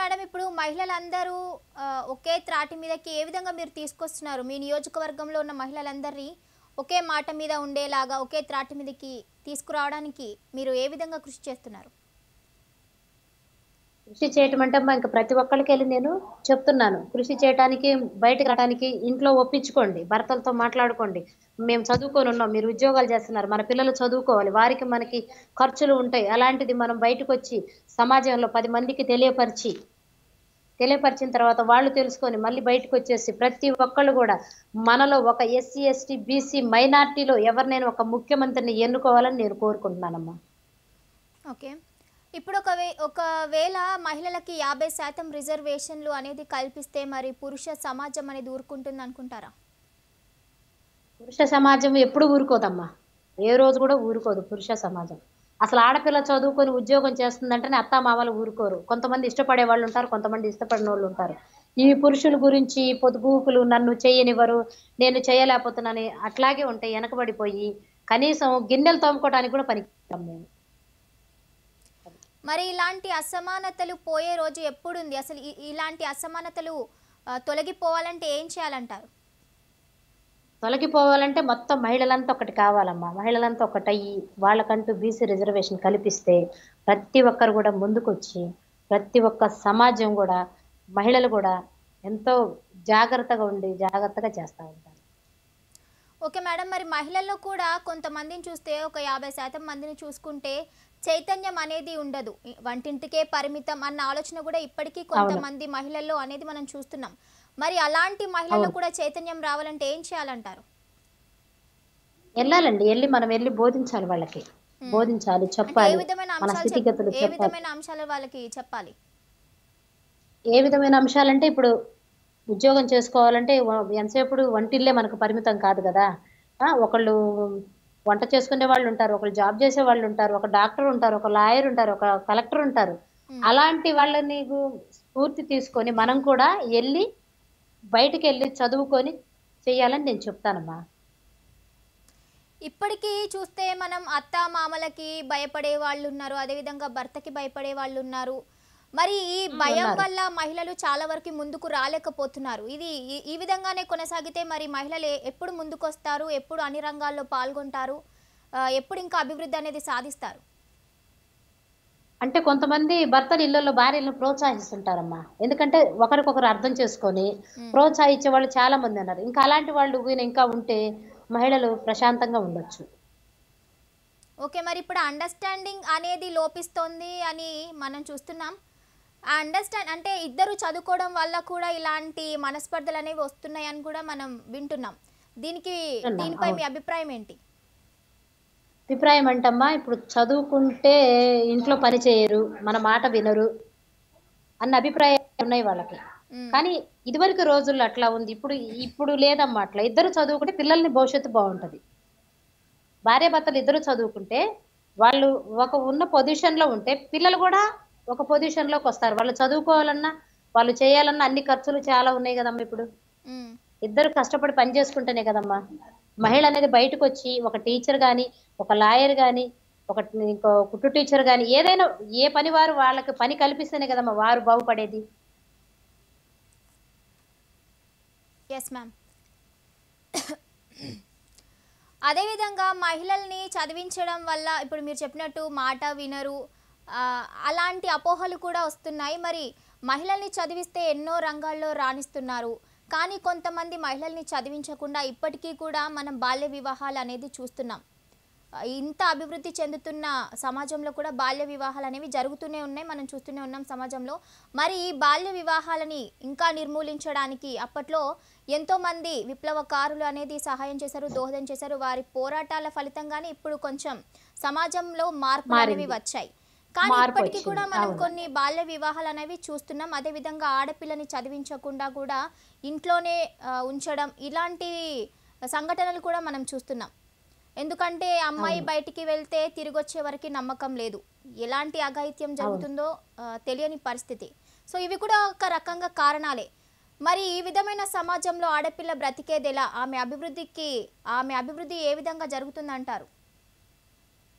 Madam ఇప్పుడు మహిళలందరూ ఒకే త్రాటి మీదకి ఏ విధంగా మీరు తీసుకొస్తున్నారు? మీ నియోజకవర్గంలో ఉన్న మహిళలందరినీ ఒకే మాట మీద ఉండేలాగా ఒకే త్రాటి మీదకి తీసుకురావడానికి మీరు ఏ విధంగా కృషి చేస్తున్నారు? కృషి చేయటం అంటే అమ్మా ఇంక ప్రతి ఒక్కళ్ళకెళ్ళి నేను చెప్తున్నాను. కృషి చేయటానికి, బయటకి రావడానికి ఇంట్లో ఒప్పించుకోండి. భర్తలతో మాట్లాడుకోండి. మేము చదువుకొనున్నాం. మీరు ఉద్యోగాలు చేస్తున్నారు. మన పిల్లలు చదువుకోవాలి. వారికి మనకి ఖర్చులు ఉంటాయి. అలాంటిది మనం బయటకొచ్చి సమాజంలో 10 మందికి తెలియపరిచిన తర్వాత వాళ్ళు తెలుసుకొని మళ్ళీ బయటకొచ్చేసి ప్రతి ఒక్కళ్ళు గూడా మనలో ఒక ఎస్సీ, ఎస్టీ, బీసీ మైనారిటీలో ఎవరినైనా ఒక ముఖ్యమంత్రిని ఎన్నుకోవాలని నేను కోరుకుంటున్నానమ్మా. ఓకే. ఇప్పుడు ఒకవేళ మహిళలకి 50% రిజర్వేషన్లు అనేది కల్పిస్తే మరి పురుష సమాజం అనేది ఊరుకుంటుందనుకుంటారా? పురుష సమాజం ఎప్పుడు ఊరుకోదమ్మా. ఏ రోజు కూడా ఊరుకోదు పురుష సమాజం. అసలు ఆడపిల్ల చదువుకొని ఉద్యోగం చేస్తుందంటేనే అత్తామామలు ఊరుకోరు. కొంతమంది ఇష్టపడే వాళ్ళు ఉంటారు. కొంతమంది ఇష్టపడినోళ్ళు ఉంటారు. ఈ పురుషుల గురించి పొద్దుగూకులు నన్ను చెయ్యనివ్వరు, నేను చేయలేకపోతున్నాను అట్లాగే ఉంటాయి వెనకబడిపోయి. కనీసం గిన్నెలు తోముకోవడానికి కూడా పనికిరాం మేము. మరి ఇలాంటి అసమానతలు పోయే రోజు ఎప్పుడుంది? అసలు ఇలాంటి అసమానతలు తొలగిపోవాలంటే ఏం చేయాలంటారు? తొలగిపోవాలంటే మొత్తం మహిళలంతా ఒకటి కావాలమ్మా. మహిళలంతా ఒకటయ్యి వాళ్ళకంటూ బీసీ రిజర్వేషన్ కల్పిస్తే ప్రతి ఒక్కరు కూడా ముందుకొచ్చి ప్రతి ఒక్క సమాజం కూడా మహిళలు కూడా ఎంతో జాగ్రత్తగా ఉండి జాగ్రత్తగా చేస్తా ఉంటారు. Okay madam. మరి మహిళల్లో కూడా కొంతమందిని చూస్తే ఒక 50% మందిని చూసుకుంటే చైతన్యం అనేది ఉండదు. వంటింటికే పరిమితం అన్న ఆలోచన కూడా ఇప్పటికీ అవును. కొంతమంది మహిళల్లో అనేది మనం చూస్తున్నాం. మరి అలాంటి మహిళల్లో అవును. కూడా చైతన్యం రావాలంటే ఏం చేయాలంటారు? మనం వెళ్ళి బోధించాలి వాళ్ళకి. హ్మ్. బోధించాలి, అంటే చెప్పాలి. మన స్థితిగతులు ఏ చెప్పాలి. విధమైన అంశాలు వాళ్ళకి చెప్పాలి? ఏ విధమైన అంశాలంటే ఇప్పుడు ఉద్యోగం చేసుకోవాలంటే ఎంతసేపుడు వంటిల్లే మనకు పరిమితం కాదు గదా! ఒకళ్ళు వంట చేసుకునే వాళ్ళుంటారు. ఒకళ్ళు జాబ్ చేసే వాళ్ళుంటారు. ఒక డాక్టర్ ఉంటారు. ఒక లాయర్ ఉంటారు. ఒక కలెక్టర్ ఉంటారు. హ్మ్. అలాంటి వాళ్ళని స్ఫూర్తి తీసుకొని మనం కూడా ఎళ్లి బయటికెళ్ళి చదువుకొని చెయ్యాలని నేను చెప్తానమ్మా. ఇప్పటికీ చూస్తే మనం అత్త మామలకి భయపడే వాళ్ళు ఉన్నారు, అదేవిధంగా భర్తకి భయపడే వాళ్ళు ఉన్నారు. మరి ఈ భయం ఉన్నారు. వల్ల మహిళలు చాలా వరకు ముందుకు రాలేకపోతున్నారు. ఇది ఈ విధంగానే కొనసాగితే మరి మహిళలు ఎప్పుడు ముందుకొస్తారు? ఎప్పుడు అన్ని రంగాల్లో పాల్గొంటారు? ఎప్పుడు ఇంకా అభివృద్ధి అనేది సాధిస్తారు? అంటే కొంతమంది భర్తలు ఇళ్లలో భార్యలను ప్రోత్సహిస్తుంటారమ్మా. ఎందుకంటే ఒకరికొకరు అర్థం చేసుకొని ఉమ్. ప్రోత్సహించే వాళ్ళు చాలా మంది ఉన్నారు. ఇంకా అలాంటి వాళ్ళు ఇంకా ఉంటే మహిళలు ప్రశాంతంగా ఉండొచ్చు. ఓకే. మరి ఇప్పుడు అండర్‌స్టాండింగ్ అనేది లోపిస్తోంది అని మనం చూస్తున్నాం. ఆ అంటే ఇద్దరు చదువుకోవడం వల్ల కూడా ఇలాంటి మనస్పర్ధలనేవి వస్తున్నాయని కూడా మనం వింటున్నాం. వింటున్నాం. దీనిపై అవును. మీ అభిప్రాయం ఏంటి? అభిప్రాయం అంటమ్మా ఇప్పుడు చదువుకుంటే ఇంట్లో పని చేయరు, మన మాట వినరు అన్న అభిప్రాయాలు ఉన్నాయి వాళ్ళకి. హ్మ్. కానీ ఇదివరకు రోజుల్లో అట్లా ఉంది. ఇప్పుడు లేదమ్మా అట్లా. ఇద్దరు చదువుకుంటే పిల్లల్ని భవిష్యత్తు బావుంటది. భార్యాభర్తలు ఇద్దరు చదువుకుంటే వాళ్ళు ఒక ఉన్న పొజిషన్‌లో ఉంటే పిల్లలు గూడా ఒక పొజిషన్‌లోకొస్తారు. వాళ్ళు చదువుకోవాలన్నా, వాళ్ళు చేయాలన్నా అన్ని ఖర్చులు చాలా ఉన్నాయి గదమ్మా ఇప్పుడు. హ్మ్. ఇద్దరు కష్టపడి పని చేసుకుంటేనే కదమ్మా! మహిళ అనేది బయటకొచ్చి ఒక టీచర్ గాని, ఒక లాయర్ గాని, ఇంకో కుట్టు టీచర్ గాని ఏదైనా ఏ పని వారు వాళ్ళకి పని కల్పిస్తేనే కదమ్మా వారు బాగుపడేది. Yes ma'am. అదేవిధంగా మహిళల్ని చదివించడం వల్ల ఇప్పుడు మీరు చెప్పినట్టు మాట వినరు, అలాంటి అపోహలు కూడా వస్తున్నాయి. మరి మహిళల్ని చదివిస్తే ఎన్నో రంగాల్లో రాణిస్తున్నారు. కానీ కొంతమంది మహిళల్ని చదివించకుండా ఇప్పటికీ కూడా మనం బాల్య వివాహాలు అనేది చూస్తున్నాం. ఇంత అభివృద్ధి చెందుతున్న సమాజంలో కూడా బాల్య వివాహాలు అనేవి జరుగుతూనే ఉన్నాయి. మనం చూస్తూనే ఉన్నాం సమాజంలో. మరి ఈ బాల్య వివాహాలని ఇంకా నిర్మూలించడానికి అప్పట్లో ఎంతోమంది విప్లవకారులు అనేది సహాయం చేశారు, దోహదం చేశారు. వారి పోరాటాల ఫలితంగానే ఇప్పుడు కొంచెం సమాజంలో మార్పులు అనేవి మారింది. వచ్చాయి. కానీ ఇప్పటికీ కూడా మార్పొచ్చింది. మనం అవును. కొన్ని బాల్య వివాహాలు అనేవి చూస్తున్నాం. అదేవిధంగా ఆడపిల్లని చదివించకుండా కూడా ఇంట్లోనే ఉంచడం, ఇలాంటి సంఘటనలు కూడా మనం చూస్తున్నాం. ఎందుకంటే అమ్మాయి అవును. బయటికి వెళ్తే తిరిగొచ్చే వరకి నమ్మకం లేదు. ఎలాంటి అఘాయిత్యం అవును. జరుగుతుందో తెలియని పరిస్థితి. సో ఇవి కూడా ఒక రకంగా కారణాలే. మరి ఈ విధమైన సమాజంలో ఆడపిల్ల బ్రతికేదెలా? ఆమె అభివృద్ధి ఏ విధంగా జరుగుతుందంటారు?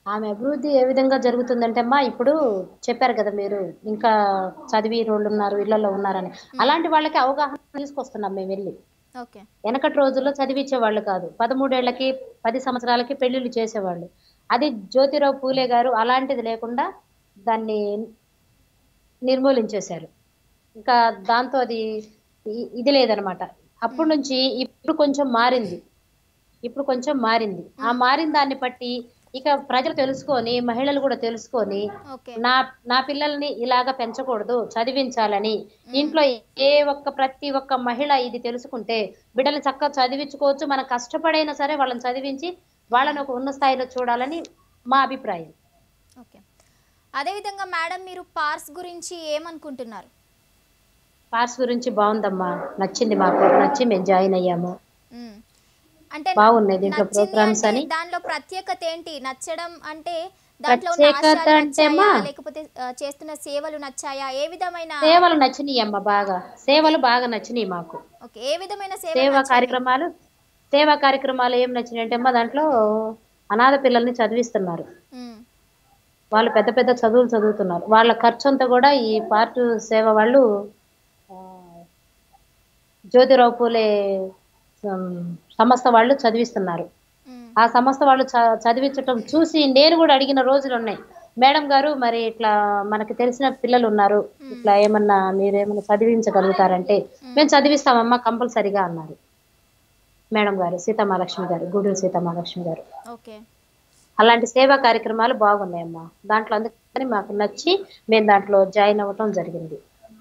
ఆమె అభివృద్ధి ఏ విధంగా జరుగుతుందంటే అమ్మా ఇప్పుడు చెప్పారు కదా మీరు ఇంకా చదివినోళ్ళు ఉన్నారు ఇళ్లలో ఉన్నారని. ఉమ్, అలాంటి వాళ్ళకి అవగాహన తీసుకొస్తున్నాం మేము వెళ్ళి. ఓకే. వెనకటి రోజుల్లో చదివిచ్చేవాళ్ళు కాదు. 13 ఏళ్లకి 10 సంవత్సరాలకి పెళ్ళిళ్ళు చేసేవాళ్ళు. అది జ్యోతిరావు పూలే గారు అలాంటిది లేకుండా దాన్ని నిర్మూలించేశారు. ఇంకా దాంతో అది ఇది లేదనమాట. అప్పటి ఉమ్, నుంచి ఇప్పుడు కొంచెం మారింది. ఇప్పుడు కొంచెం మారింది. ఆ ఉమ్, మారిన దాన్ని బట్టి ఇక ప్రజలు తెలుసుకొని, మహిళలు కూడా తెలుసుకొని, ఓకే. నా నా పిల్లల్ని ఇలాగ పెంచకూడదు, చదివించాలని ఉమ్, ఇంట్లో ప్రతి ఒక్క మహిళ ఇది తెలుసుకుంటే బిడ్డల్ని చక్కగా చదివించుకోవచ్చు. మనం కష్టపడైనా సరే వాళ్ళని చదివించి ఉమ్, వాళ్ళని ఒక ఉన్నత స్థాయిలో చూడాలని మా అభిప్రాయం. ఓకే. అదేవిధంగా మేడం మీరు పార్స్ గురించి ఏమనుకుంటున్నారు? పార్స్ గురించి బావుందమ్మా. నచ్చింది మాకు. నచ్చి మేము జాయిన్ అయ్యాము. ఉమ్. అంటే బాగున్నాయి దీంట్లో నచ్చింది ప్రోగ్రామ్స్ అంటే అని. దానిలో ప్రత్యేకత ఏంటి? నచ్చడం అంటే దాంట్లో ఉన్న ప్రత్యేకత ఆశయాలు అంటే నచ్చాయా? అమ్మా లేకపోతే చేస్తున్న సేవలు నచ్చాయా? ఏ విధమైన సేవలు నచ్చినియమ్మ బాగా. ఓకే. సేవలు బాగా నచ్చినియి మాకు. ఓకే. ఏ విధమైన సేవలు సేవా నచ్చాయి మీకు? కార్యక్రమాలు సేవా కార్యక్రమాలు ఏం నచ్చినాయంటే అమ్మా దాంట్లో అనాథ పిల్లల్ని చదివిస్తున్నారు. హ్మ్. వాళ్ళు పెద్ద పెద్ద చదువులు చదువుతున్నారు. వాళ్ళ ఖర్చంతా కూడా ఈ పార్ట్ సేవ వాళ్ళు ఆహ్, జ్యోతిరావు పూలే సం సంస్థ వాళ్ళు చదివిస్తున్నారు. హ్మ్. ఆ సంస్థ వాళ్ళు చదివించటం చూసి నేను గూడా అడిగిన రోజులున్నాయి. మేడం గారు మరి ఇట్లా మనకి తెలిసిన పిల్లలున్నారు. హ్మ్. ఇట్లా ఏమన్నా మీరేమన్నా చదివించగలుగుతారంటే, హ్మ్. మేము చదివిస్తామమ్మా కంపల్సరీగా అన్నారు. మేడం గారు, సీతమహాలక్ష్మి గారు, గూడూరు సీతమహాలక్ష్మి గారు. ఓకే. అలాంటి సేవా కార్యక్రమాలు బాగున్నాయమ్మా. దాంట్లో అందుకని మాకు నచ్చి మేము దాంట్లో జాయిన్ అవ్వటం జరిగింది.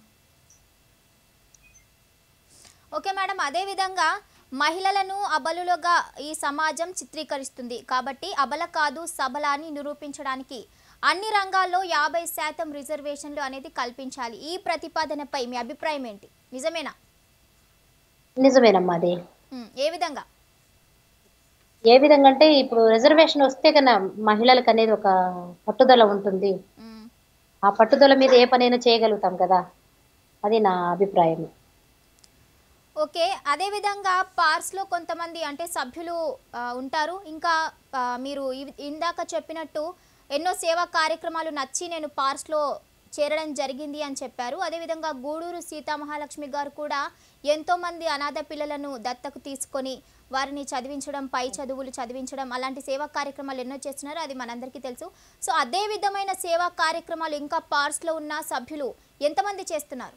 Okay madam. అదే విధంగా మహిళలను అబలులుగా ఈ సమాజం చిత్రీకరిస్తుంది. కాబట్టి అబల కాదు సబల అని నిరూపించడానికి అన్ని రంగాల్లో 50% రిజర్వేషన్లు అనేది కల్పించాలి. ఈ ప్రతిపాదనపై మీ అభిప్రాయం ఏంటి? నిజమేనా? నిజమేనమ్మా అది. ఏ విధంగా? ఏ విధంగా అంటే ఇప్పుడు రిజర్వేషన్ వస్తే కన్నా మహిళలకనేది ఒక పట్టుదల ఉంటుంది. హ్మ్. ఆ పట్టుదల మీద ఏ పనైనా చేయగలుగుతాం కదా! అది నా అభిప్రాయం. ఓకే. అదే విధంగా పార్స్‌లో కొంతమంది అంటే సభ్యులు ఉంటారు. ఇంకా మీరు ఇందాక చెప్పినట్టు ఎన్నో సేవా కార్యక్రమాలు నచ్చి నేను పార్స్‌లో చేరడం జరిగింది అని చెప్పారు. అదేవిధంగా గూడూరు సీతామహాలక్ష్మి గారు కూడా ఎంతోమంది అనాథ పిల్లలను దత్తకు తీసుకొని వారిని చదివించడం, పై చదువులు చదివించడం అలాంటి సేవా కార్యక్రమాలు ఎన్నో చేస్తున్నారు. అది మనందరికీ తెలుసు. సో, అదే విధమైన సేవా కార్యక్రమాలు ఇంకా పార్స్‌లో ఉన్న సభ్యులు ఎంతమంది చేస్తున్నారు?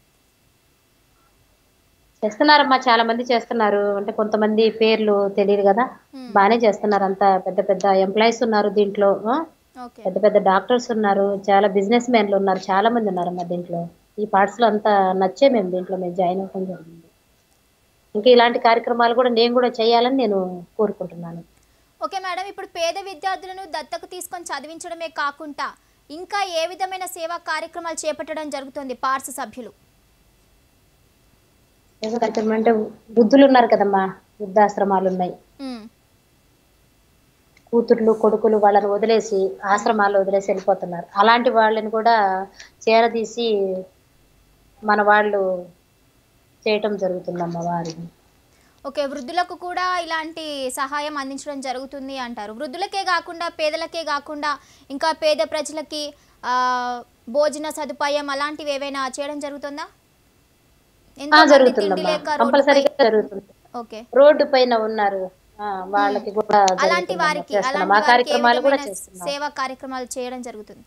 చేస్తున్నారమ్మా చాలా మంది చేస్తున్నారు. అంటే కొంతమంది పేర్లు తెలీదు గదా! హ్మ్. బానే చేస్తున్నారు. అంతా పెద్ద పెద్ద ఎంప్లాయీస్ ఉన్నారు దీంట్లో. ఓకే. పెద్ద పెద్ద డాక్టర్స్ ఉన్నారు. చాలా బిజినెస్ మెన్‌లు ఉన్నారు. చాలా మంది ఉన్నారమ్మా దీంట్లో. ఈ పార్ట్స్‌లో అంతా నచ్చే మేము దీంట్లో జాయిన్ అవ్వడం జరిగింది. ఇంకా ఇలాంటి కార్యక్రమాలు గూడా నేను గూడా చేయాలని నేను కోరుకుంటున్నాను. Okay madam. ఇప్పుడు పేద విద్యార్థులను దత్తకు తీసుకొని చదివించడమే కాకుండా ఇంకా ఏ విధమైన సేవా కార్యక్రమాలు చేపట్టడం జరుగుతుంది పార్స్ సభ్యులు? ఏదో కార్యక్రమం అంటే వృద్ధులున్నారు కదమ్మా! వృద్ధాశ్రమాలున్నాయి. హ్మ్. కూతుర్లు, కొడుకులు వాళ్ళని వదిలేసి హ్మ్. ఆశ్రమాల్లో వదిలేసి ఎళ్ళిపోతున్నారు. అలాంటి వాళ్ళని కూడా చేరదీసి మన వాళ్ళు చేయటం జరుగుతుందమ్మా వారిని. ఓకే. వృద్ధులకు కూడా ఇలాంటి సహాయం అందించడం జరుగుతుంది అంటారు. వృద్ధులకే గాకుండా, పేదలకే గాకుండా ఇంకా పేద ప్రజలకి ఆహ్, భోజన సదుపాయం అలాంటివి ఏవైనా చేయడం జరుగుతుందా? ఎంతోమంది తిండి జరుగుతుందమ్మా. లేక రోడ్డుపై కంపల్సరీగా జరుగుతుంది. ఓకే. రోడ్డు పైన ఉన్నారు. హ్మ్. వాళ్ళకి కూడా జరుగుతుందమ్మా. చేస్తున్నాం. అలాంటి ఆ వారికి ఏ కార్యక్రమాలు కూడా విధమైన చేస్తున్నాం. సేవా కార్యక్రమాలు చేయడం జరుగుతుంది?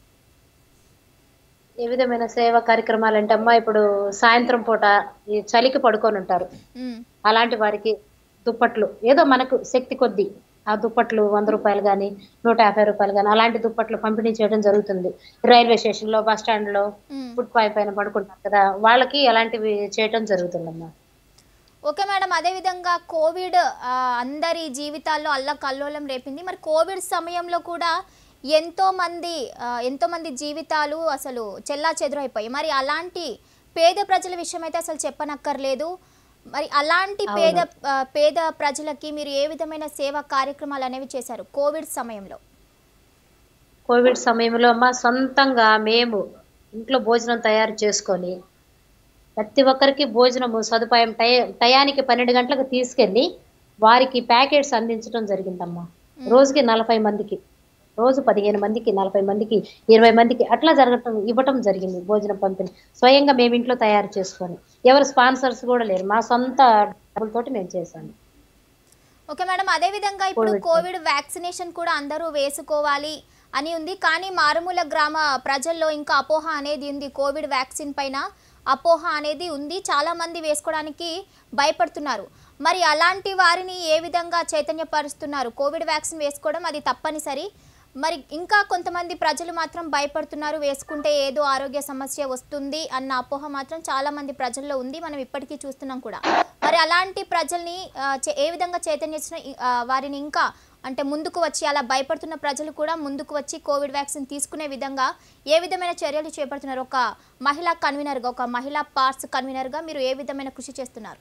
ఏ విధమైన సేవా కార్యక్రమాలంటే అమ్మా ఇప్పుడు సాయంత్రం పూట ఈ చలికి పడుకొనుంటారు. హ్మ్. అలాంటి వారికి దుప్పట్లు ఏదో మనకు శక్తి కొద్దీ ఆ దుప్పట్లు రూ. 100 గాని, రూ. 150 గాని అలాంటి దుప్పట్లు పంపిణీ చేయడం జరుగుతుంది. రైల్వే స్టేషన్‌లో, బస్ స్టాండ్‌లో హ్మ్. ఫుట్ పైన పడుకుంటారు కదా! వాళ్ళకి అలాంటివి చేయటం జరుగుతుందమ్మా. Okay madam. అదేవిధంగా కోవిడ్ అందరి జీవితాల్లో అల్లకల్లోలం రేపింది. మరి కోవిడ్ సమయంలో కూడా ఎంతోమంది జీవితాలు అసలు చెల్లాచెదురైపోయాయి. మరి అలాంటి పేద ప్రజల విషయమైతే అసలు చెప్పనక్కర్లేదు. మరి అలాంటి అవును. పేద ప్రజలకి మీరు ఏ విధమైన సేవా కార్యక్రమాలనేవి చేశారు కోవిడ్ సమయంలో? కోవిడ్ సమయంలో అమ్మా సొంతంగా మేము ఇంట్లో భోజనం తయారు చేసుకొని ప్రతి ఒక్కరికి భోజనము సదుపాయం టయానికి 12 గంటలకు తీసుకెళ్ళి, వారికి ప్యాకెట్స్ అందించడం జరిగిందమ్మా. హ్మ్. రోజుకి 40 మందికి. రోజు 15 మందికి 40 మందికి 20 మందికి అట్లా ఇవ్వటం జరిగింది భోజనం పంపిణీ స్వయంగా మేము ఇంట్లో తయారు చేసుకొని. ఎవరు స్పాన్సర్స్ కూడా లేరు, మా సొంత డబ్బులతోటి మేము చేశాము. ఓకే మేడం, అదేవిధంగా ఇప్పుడు కోవిడ్ వ్యాక్సినేషన్ కూడా అందరూ వేసుకోవాలి అని ఉంది, కానీ మారుమూల గ్రామ ప్రజల్లో ఇంకా అపోహ అనేది ఉంది. కోవిడ్ వ్యాక్సిన్ పైన అపోహ అనేది ఉంది, చాలామంది వేసుకోవడానికి భయపడుతున్నారు. మరి అలాంటి వారిని ఏ విధంగా చైతన్యపరుస్తున్నారు? కోవిడ్ వ్యాక్సిన్ వేసుకోవడం అది తప్పనిసరి, మరి ఇంకా కొంతమంది ప్రజలు మాత్రం భయపడుతున్నారు, వేసుకుంటే ఏదో ఆరోగ్య సమస్య వస్తుంది అన్న అపోహ మాత్రం చాలామంది ప్రజల్లో ఉంది, మనం ఇప్పటికీ చూస్తున్నాం కూడా. మరి అలాంటి ప్రజల్ని ఏ విధంగా చైతన్యం వారిని ఇంకా అంటే ముందుకు వచ్చి, అలా భయపడుతున్న ప్రజలు కూడా ముందుకు వచ్చి కోవిడ్ వ్యాక్సిన్ తీసుకునే విధంగా ఏ విధమైన చర్యలు చేపడుతున్నారు? ఒక మహిళా కన్వీనర్గా, ఒక మహిళా పార్ట్స్ కన్వీనర్గా మీరు ఏ విధమైన కృషి చేస్తున్నారు?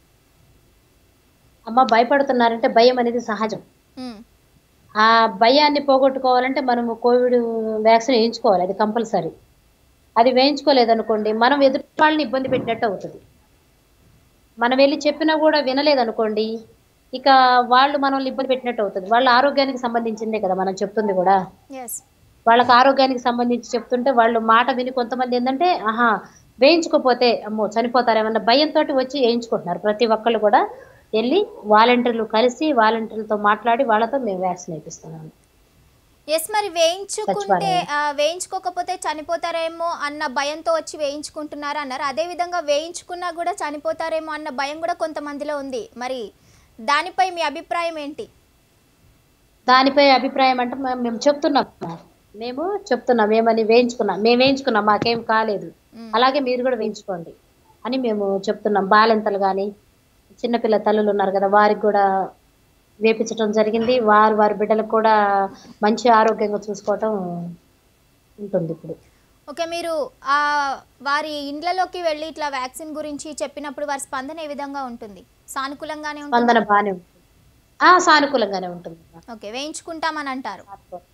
అమ్మ, భయపడుతున్నారంటే భయం అనేది సహజం. ఆ భయాన్ని పోగొట్టుకోవాలంటే మనము కోవిడ్ వ్యాక్సిన్ వేయించుకోవాలి, అది కంపల్సరీ. అది వేయించుకోలేదనుకోండి మనం ఎదుటి వాళ్ళని ఇబ్బంది పెట్టినట్టు అవుతుంది. మనం వెళ్ళి చెప్పినా కూడా వినలేదనుకోండి, ఇక వాళ్ళు మనల్ని ఇబ్బంది పెట్టినట్టు అవుతుంది. వాళ్ళ ఆరోగ్యానికి సంబంధించిందే కదా మనం చెప్తుంది కూడా. వాళ్ళకి ఆరోగ్యానికి సంబంధించి చెప్తుంటే వాళ్ళు మాట విని కొంతమంది ఏంటంటే వేయించుకోపోతే అమ్మో చనిపోతారేమన్న భయంతో వచ్చి వేయించుకుంటున్నారు. ప్రతి ఒక్కళ్ళు కూడా వెళ్ళి వాలంటీర్లు కలిసి వాలంటీర్లతో మాట్లాడి వాళ్ళతో మేము వ్యాక్సిన్ వేపిస్తున్నాము. మరి వేయించుకోకపోతే చనిపోతారేమో అన్న భయంతో వచ్చి వేయించుకుంటున్నారు అన్నారు. అదే విధంగా వేయించుకున్నా కూడా చనిపోతారేమో అన్న భయం కూడా కొంతమందిలో ఉంది. మరి దానిపై మీ అభిప్రాయం ఏంటి? దానిపై అభిప్రాయం అంటే మేము చెప్తున్నాం ఏమని, మేము వేయించుకున్నాం మాకేం కాలేదు, అలాగే మీరు కూడా వేయించుకోండి అని మేము చెప్తున్నాం. బాలింతలు కానీ చిన్నపిల్ల తల్లులు ఉన్నారు కదా, వారికి కూడా వేపించడం జరిగింది. వారి బిడ్డలకు కూడా మంచి ఆరోగ్యంగా చూసుకోవటం ఉంటుంది ఇప్పుడు. ఓకే, మీరు వారి ఇండ్లలోకి వెళ్ళి ఇట్లా వ్యాక్సిన్ గురించి చెప్పినప్పుడు వారి స్పందన ఏ విధంగా ఉంటుంది? సానుకూలంగానే ఉంటుంది? స్పందన బాగానే ఉంటుంది, సానుకూలంగానే ఉంటుంది. ఓకే, వేయించుకుంటామని అంటారు.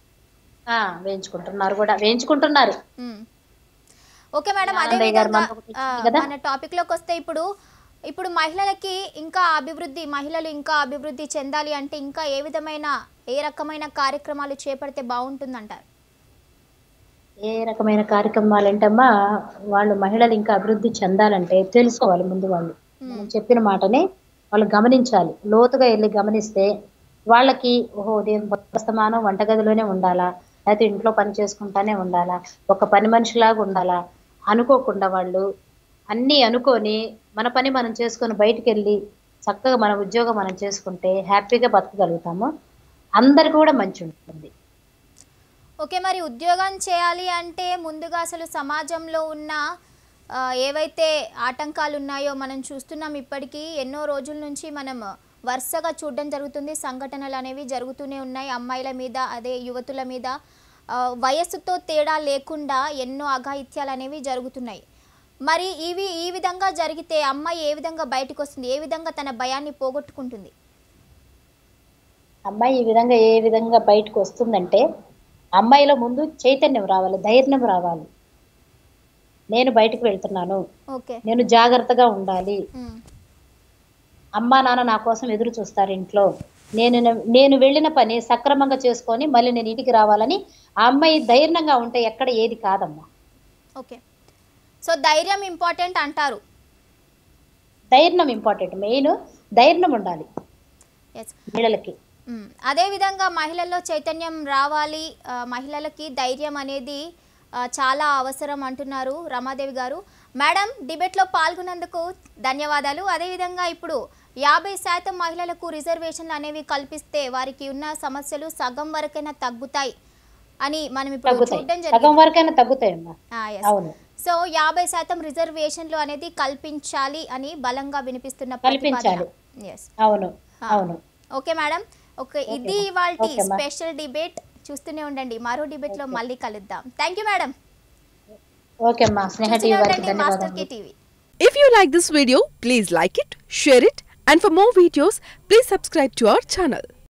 వేయించుకుంటున్నారు. ఓకే మేడం, అదే విధంగా మన టాపిక్ లోకి వస్తే ఇప్పుడు మహిళలకి ఇంకా మహిళలు ఇంకా అభివృద్ధి చెందాలి అంటే ఇంకా ఏ రకమైన కార్యక్రమాలు చేపడితే బాగుంటుందంటారు? ఏ రకమైన కార్యక్రమాలు ఏంటమ్మా, వాళ్ళు మహిళలు ఇంకా అభివృద్ధి చెందాలంటే తెలుసుకోవాలి. ముందు వాళ్ళు చెప్పిన మాటనే వాళ్ళు గమనించాలి, లోతుగా వెళ్ళి గమనిస్తే వాళ్ళకి ఉదయం వర్తమానం వంటగదిలోనే ఉండాలా, లేకపోతే ఇంట్లో పని చేసుకుంటానే ఉండాలా, ఒక పని మనిషిలాగా ఉండాలా, అనుకోకుండా వాళ్ళు అన్నీ అనుకొని మన పని మనం చేసుకొని బయటికి వెళ్ళి చక్కగా మన ఉద్యోగం మనం చేసుకుంటే హ్యాపీగా బతకగలుగుతాము, అందరికి కూడా మంచి ఉంటుంది. ఓకే, మరి ఉద్యోగం చేయాలి అంటే ముందుగా అసలు సమాజంలో ఉన్న ఏవైతే ఆటంకాలు ఉన్నాయో మనం చూస్తున్నాం. ఇప్పటికీ ఎన్నో రోజుల నుంచి మనం వరుసగా చూడడం జరుగుతుంది, సంఘటనలు అనేవి జరుగుతూనే ఉన్నాయి. అమ్మాయిల మీద, అదే యువతుల మీద వయస్సుతో తేడా లేకుండా ఎన్నో అఘాయిత్యాలు అనేవి జరుగుతున్నాయి. మరి ఈ విధంగా జరిగితే అమ్మాయి ఏ విధంగా బయటకు వస్తుంది? ఏ విధంగా తన భయాన్ని పోగొట్టుకుంటుంది? అమ్మాయి ఏ విధంగా బయటకు వస్తుందంటే, అమ్మాయిలో ముందు చైతన్యం రావాలి, ధైర్యం రావాలి. నేను బయటకు వెళ్తున్నాను, నేను జాగ్రత్తగా ఉండాలి, అమ్మా నాన్న నా కోసం ఎదురు చూస్తారు ఇంట్లో, నేను వెళ్ళిన పని సక్రమంగా చేసుకొని మళ్ళీ నేను ఇంటికి రావాలని ఆ అమ్మాయి ధైర్యంగా ఉంటే ఎక్కడ ఏది కాదమ్మా. ఓకే, సో ధైర్యం ఇంపార్టెంట్ అంటారు? ధైర్యం ఇంపార్టెంట్, మెయిన్ ధైర్యం ఉండాలి మహిళలకి. అదే విధంగా మహిళల్లో చైతన్యం రావాలి, మహిళలకి ధైర్యం అనేది చాలా అవసరం అంటున్నారు రమాదేవి గారు. మేడం, డిబేట్లో పాల్గొన్నందుకు ధన్యవాదాలు. అదేవిధంగా ఇప్పుడు 50% మహిళలకు రిజర్వేషన్లు అనేవి కల్పిస్తే వారికి ఉన్న సమస్యలు సగం వరకైనా తగ్గుతాయి అని మనం ఇప్పుడు చూడడం జరిగింది. సో 50% రిజర్వేషన్లు అనేది కల్పించాలి అని బలంగా వినిపిస్తున్న ఓకే మేడం, ఓకే, ఇది ఇవాల్టి స్పెషల్ డిబేట్. చూస్తూనే ఉండండి, మరో డిబేట్ లో మళ్ళీ కలుద్దాం. Thank you madam. ఓకే అమ్మా, Sneha TV. If you like this video, please like it, share it, and for more videos, please subscribe to our channel.